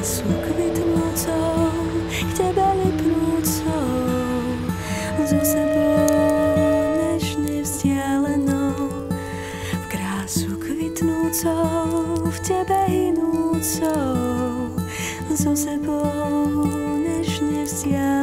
krásu kvitnúcou, k tebe lipnúcou, so sebou nežne vzdialenou. V krásu kvitnúcou, v tebe hynúcou, so sebou nežne vzdialenou.